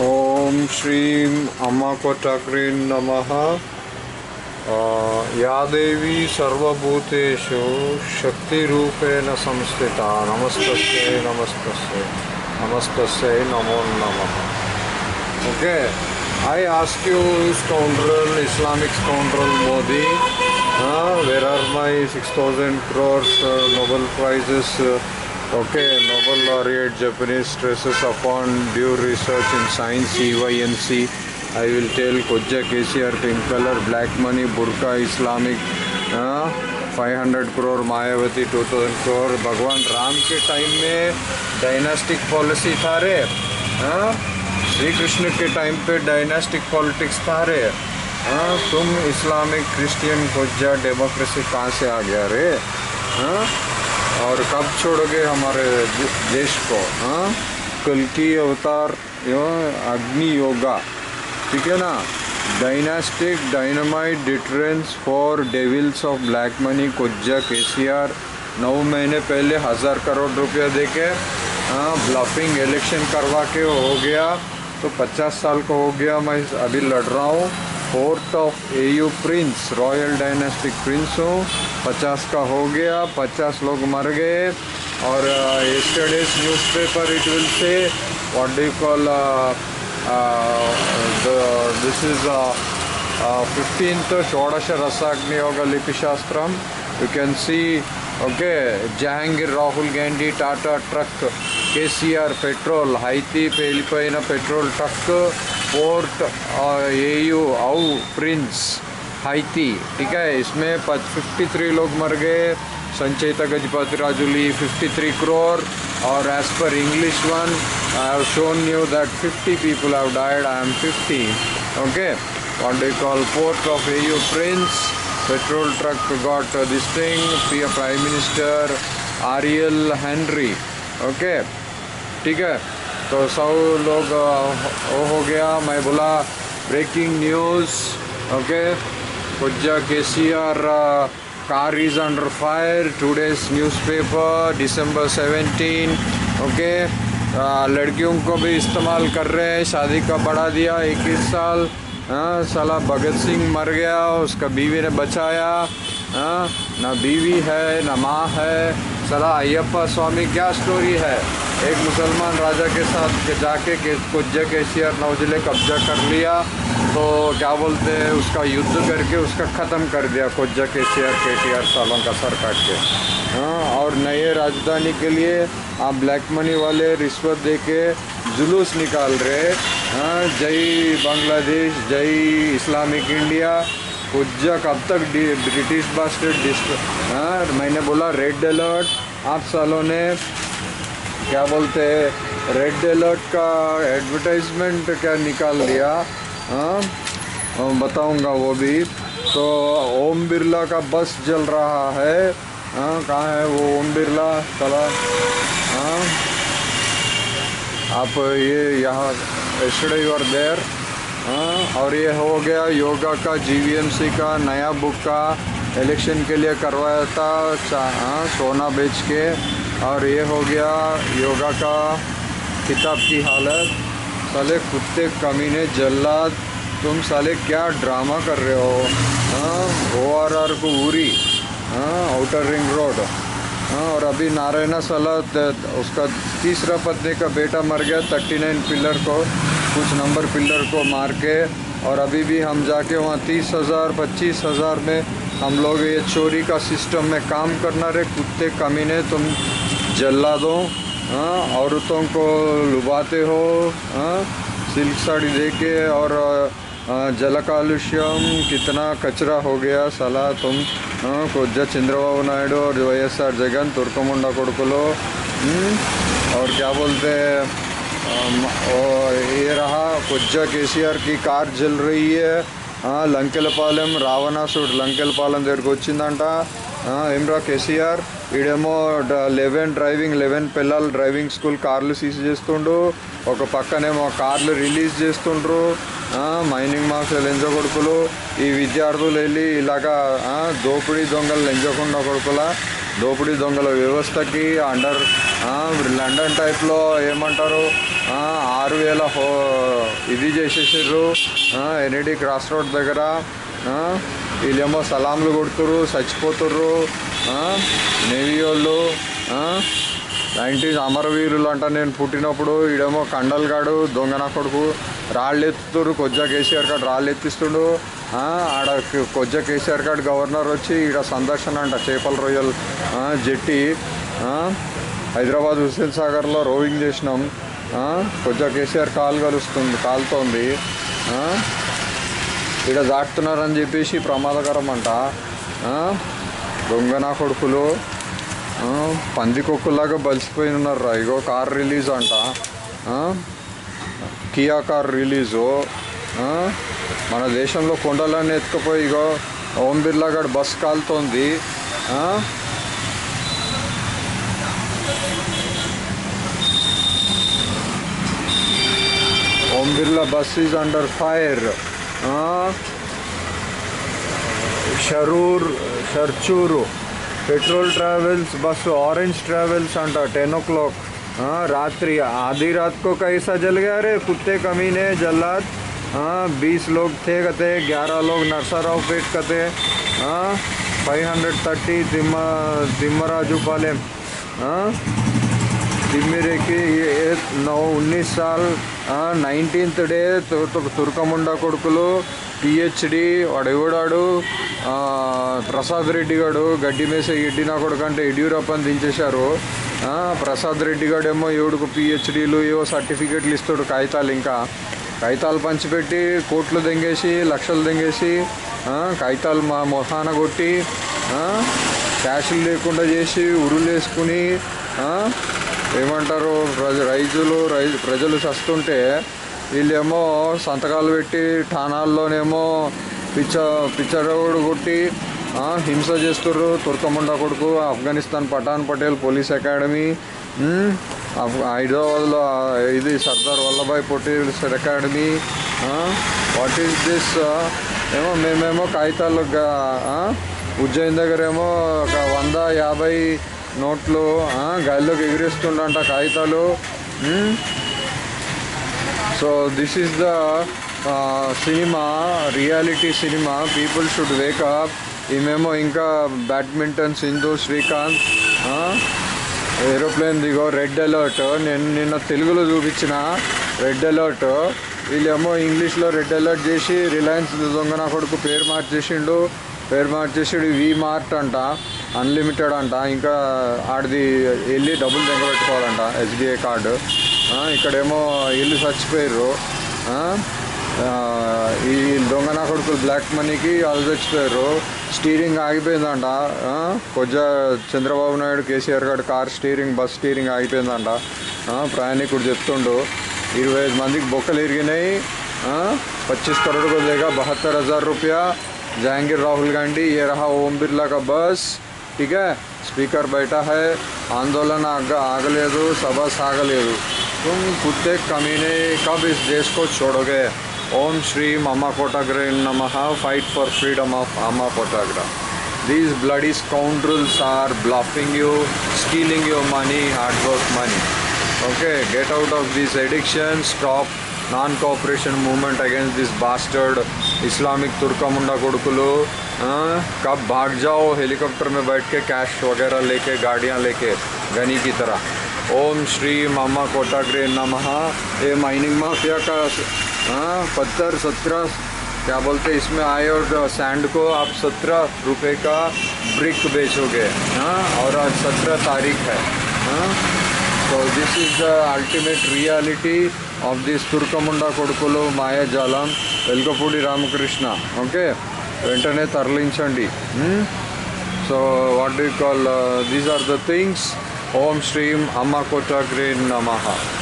ओम श्रीं अम्मकोटग्रीं नमः। या देवी सर्वभूतेषु शक्तिरूपेण संस्थिता नमस्तस्यै नमस्तस्यै नमस्तस्यै नमो नमः। Okay, I ask you, scoundrel, Islamic scoundrel Modi, where are my 6,000 crores Nobel Prizes? Okay, Nobel laureate Japanese stresses upon due research in science, EYNC. I will tell Kojja KCR, pink color, black money, burqa, Islamic, 500 crore, Mayavati 2000 crore. भगवान राम के time में dynastic policy था रे। श्री कृष्ण के time पे dynastic politics था रे। तुम इस्लामिक क्रिश्चियन खोजा डेमोक्रेसी कहाँ से आ गया रे? और कब छोड़ोगे हमारे देश को? कल की अवतार अग्नि योगा, ठीक है ना? Dynastic dynamite deterrence for devils of black money कोज्जा KCR 9 महीने पहले 1000 करोड़ रुपया देके ब्लफिंग इलेक्शन करवा के हो गया। तो 50 साल का हो गया, मैं अभी लड़ रहा हूँ। 4th of AU prince, royal dynastic prince हूँ। 50 का हो गया, 50 लोग मर गए। और yesterday's newspaper it will say what do you call this is 15th षोडश रसाग्नि योग लिपि शास्त्रम। You can see, okay, Jahangir Rahul Gandhi Tata truck KCR petrol Haiti पेलिपोइन पेट्रोल ट्रक 4th AU आउ प्रिंस हाइती, ठीक है। इसमें 53 लोग मर गए। संचयिता गजपति राजुली 53 crore। और as per English one I have shown you that 50 people have died, I am 50। Okay, what do you call 4th of AU prince petrol truck got this thing, Prime Minister Ariel Henry। Okay, ठीक है। तो सब लोग वो हो गया। मैं बोला ब्रेकिंग न्यूज़, ओके, कोज्जा KCR car is under fire, today's newspaper December 17। Okay, लड़कियों को भी इस्तेमाल कर रहे हैं। शादी का बढ़ा दिया 21 साल। साला भगत सिंह मर गया, उसका बीवी ने बचाया। ना बीवी है ना माँ है। साला अयप्पा स्वामी क्या स्टोरी है? एक मुसलमान राजा के साथ जाके कोज्जा KCR 9 जिले कब्जा कर लिया, तो क्या बोलते हैं, उसका युद्ध करके उसका ख़त्म कर दिया कोज्जा KCR KTR सालों का सर काट के। और नए राजधानी के लिए आप ब्लैक मनी वाले रिश्वत दे के जुलूस निकाल रहे। जय बांग्लादेश, जय इस्लामिक इंडिया। कोज्जा कब तक ब्रिटिश बास्टर्ड मैंने बोला रेड अलर्ट। आप सालों ने क्या बोलते हैं, रेड अलर्ट का एडवर्टाइजमेंट क्या निकाल दिया, बताऊंगा वो भी। तो ओम बिरला का बस जल रहा है। कहाँ है वो ओम बिरला? चला आप ये यहाँ यस्टरडे यू आर देयर। और ये हो गया योगा का GVMC का नया बुक का इलेक्शन के लिए करवाया था, सोना बेच के। और ये हो गया योगा का किताब की हालत। साले कुत्ते कमीने जल्लाद, तुम साले क्या ड्रामा कर रहे हो? ORR को उरी, आउटर रिंग रोड। और अभी नारायणा साला उसका तीसरा पत्नी का बेटा मर गया 39 पिलर को, कुछ नंबर पिलर को मार के। और अभी भी हम जाके वहाँ 30,000 25,000 में हम लोग ये चोरी का सिस्टम में काम करना रे। कुत्ते कमीने, तुम जल्लादों, औरतों को लुभाते हो सिल्क साड़ी दे के। और जल कालुष्यम, कितना कचरा हो गया साला तुम। कोज्जा चंद्रबाबू नायडू और YSR जगन तुर्कमुंडा कोडकुलो। और क्या बोलते हैं, ये रहा कोज्जा KCR की कार जल रही है। లంకెలపాలెం రావణాసుడు లంకెలపాలెం దగ్గరికి వచ్చిందంట। ఏమ్రా KCR ఈడేమో 11 పిల్లలు డ్రైవింగ్ స్కూల్ కార్లు సీజ్ చేస్తుండు, ఒక పక్కనేమో కార్లు రిలీజ్ చేస్తుండ్రు। మైనింగ్ మాఫియా లెంజ కొడుకులు, ఈ విద్యార్థులు వెళ్ళి ఇలాగా దోపిడీ దొంగలు లెంజకుండా కొడుకుల దోపిడీ దొంగల వ్యవస్థకి అండర్ లండన్ టైప్లో ఏమంటారు 6,000 ఇది చేసేసారు ఎన్ఈడి క్రాస్ రోడ్ దగ్గర. వీళ్ళేమో సలాంలు కొడుతుర్రు, చచ్చిపోతుర్రు. నేవీ వాళ్ళు 90s అమరవీరులు అంట. నేను పుట్టినప్పుడు ఈడేమో కండల్గాడు దొంగన కొడుకు రాళ్ళు ఎత్తుతురు. కొజ్జా కేసీఆర్ కాడు రాళ్ళు ఎత్తిస్తుండు. ఆడ కొజ్జా కేసీఆర్ కాడు గవర్నర్ వచ్చి ఈడ సందర్శన అంట. చేపల రొయ్యలు జెట్టి హైదరాబాద్ హుస్సేన్ సాగర్లో రోవింగ్ చేసినాం. కొజ్జా కేసీఆర్ కాలుతోంది. ఈడ దాటుతున్నారని చెప్పేసి ప్రమాదకరం అంట. దొంగన కొడుకులు పందికొక్కులాగా బలిసిపోయి ఉన్నారు. ఇగో కార్ రిలీజ్ అంట, కియా కార్ రిలీజు. మన దేశంలో కొండలన్నీ ఎత్తుకుపోయి ఇగో ఓం బిర్లా గారు బస్ కాలుతోంది. Om Birla bus is under fire. షర్చూరు petrol travels bus orange travels अंटा 10 o'clock रात्रि आधी रात को कैसा जल गया रे कुत्ते कमीने जल्लाद. 20 लोग थे कहते, 11 लोग नरसराव पेट कहते. 530 तिम्मराजू पाले तिम्मिरे की 19 साल 19th डे तुर्कमुंडा కొడుకులు పిహెచ్డి వాడెవడాడు ప్రసాద్ రెడ్డి గాడు గడ్డి మేసే ఎడ్డి నా కొడుకు అంటే యడ్యూరప్పని దించేశారు. ప్రసాద్ రెడ్డి గాడేమో ఎవడుకు పిహెచ్డీలు ఏవో సర్టిఫికెట్లు ఇస్తాడు. కాగితాలు పంచిపెట్టి కోట్లు దెంగేసి లక్షలు దెంగేసి కాగితాలు మా మొహాన కొట్టి క్యాషులు లేకుండా చేసి ఉరులు వేసుకుని ఏమంటారు ప్రజలు చస్తుంటే వీళ్ళేమో సంతకాలు పెట్టి ఠానాల్లోనేమో పిచ్చరోడు కొట్టి హింస చేస్తుర్రు. తుర్కముండా కొడుకు ఆఫ్ఘనిస్తాన్ పఠాన్ పటేల్ పోలీస్ అకాడమీ, హైదరాబాద్లో ఇది Sardar Vallabhbhai Patel academy. What is this? మేమేమో కాగితాలు ఉజ్జయిన్ దగ్గర ఏమో ఒక 100-50 నోట్లు గాలిలోకి ఎగిరేస్తుండంట కాగితాలు. So this is the cinema, reality cinema. People should wake up. ఈమెమో ఇంకా బ్యాడ్మింటన్ సింధు శ్రీకాంత్ ఏరోప్లేన్ దిగో రెడ్ అలర్ట్. నేను నిన్న తెలుగులో చూపించిన రెడ్ అలర్ట్. వీళ్ళేమో ఇంగ్లీష్లో రెడ్ అలర్ట్ చేసి రిలయన్స్ దొంగన కొడుకు పేరు మార్చేసాడు. వి మార్ట్ అంట, అన్లిమిటెడ్ అంట. ఇంకా ఆడిది వెళ్ళి డబ్బులు తెగబెట్టుకోవాలంట SBI కార్డు. ఇక్కడేమో ఇల్లు చచ్చిపోయారు. ఈ దొంగన కొడుకులు బ్లాక్ మనీకి వాళ్ళు చచ్చిపోయారు. స్టీరింగ్ ఆగిపోయిందంట. కొజ్జా చంద్రబాబు నాయుడు కేసీఆర్ గారు కార్ స్టీరింగ్ బస్ స్టీరింగ్ ఆగిపోయిందంట. ప్రయాణికుడు చెప్తుండు 25 మందికి బొక్కలు ఇరిగినాయి. 25 करोड़ को देगा 72,000 रुपया. जहांगीर राहुल गांधी ये रहा ओम बिरला का बस. ठीक है, स्पीकर बैठा है. आंदोलन आगलेदु, सभा सागलेदु. तुम कुत्ते कमीने कब इस देश को छोड़ोगे? ओम श्री अम्मा कोटाग्रे नमः. फाइट फॉर फ्रीडम ऑफ अम्मा कोटाग्रा. These bloody scoundrels are bluffing you, stealing your money, hard work money. Okay, get out of this addiction. Stop non-cooperation movement against this bastard Islamic तुर्कमुंडा कोडकुलो. कब भाग जाओ हेलीकॉप्टर में बैठ के कैश वगैरह लेके, गाड़ियाँ लेके गनी की तरह. ओम श्री अम्मा कोटाग्रे नमः. ये माइनिंग माफिया का पत्थर 17 क्या बोलते इसमें आए और सैंड को आप 17 रुपये का ब्रिक बेचोगे. और आज 17 तारीख है. So this is the ultimate reality of this Turkamunda కొడుకులు మాయాజాలం. వెల్కపూడి రామకృష్ణ. ఓకే, వెంటనే తరలించండి. So what do you call, these are the things. Om శ్రీం అమ్మ కోటాగ్రే నమః.